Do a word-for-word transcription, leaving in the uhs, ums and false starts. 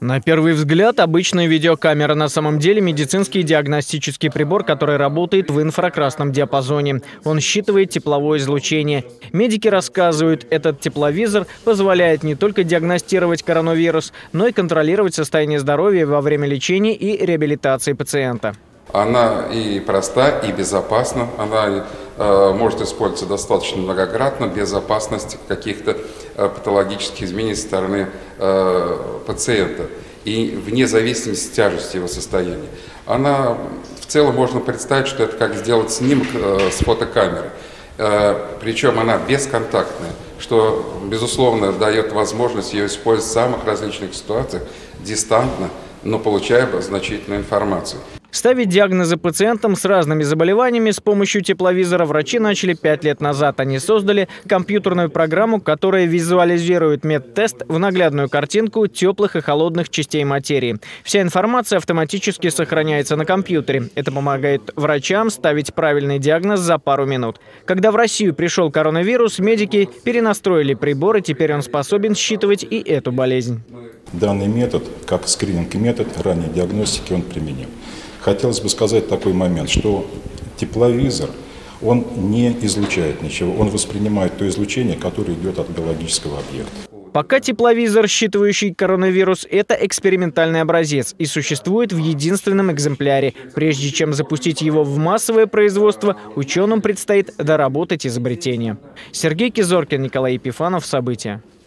На первый взгляд, обычная видеокамера. На самом деле медицинский диагностический прибор, который работает в инфракрасном диапазоне. Он считывает тепловое излучение. Медики рассказывают, этот тепловизор позволяет не только диагностировать коронавирус, но и контролировать состояние здоровья во время лечения и реабилитации пациента. Она и проста, и безопасна. Она э, может использоваться достаточно многократно, без опасности каких-то э, патологических изменений со стороны э, пациента. И вне зависимости от тяжести его состояния. Она в целом можно представить, что это как сделать снимок э, с фотокамеры. Э, причем она бесконтактная, что, безусловно, дает возможность ее использовать в самых различных ситуациях, дистантно, но получая значительную информацию. Ставить диагнозы пациентам с разными заболеваниями с помощью тепловизора врачи начали пять лет назад. Они создали компьютерную программу, которая визуализирует медтест в наглядную картинку теплых и холодных частей материи. Вся информация автоматически сохраняется на компьютере. Это помогает врачам ставить правильный диагноз за пару минут. Когда в Россию пришел коронавирус, медики перенастроили прибор, и теперь он способен считывать и эту болезнь. Данный метод, как скрининг-метод ранней диагностики, он применим. Хотелось бы сказать такой момент, что тепловизор, он не излучает ничего, он воспринимает то излучение, которое идет от биологического объекта. Пока тепловизор, считывающий коронавирус, это экспериментальный образец и существует в единственном экземпляре. Прежде чем запустить его в массовое производство, ученым предстоит доработать изобретение. Сергей Кизоркин, Николай Епифанов. События.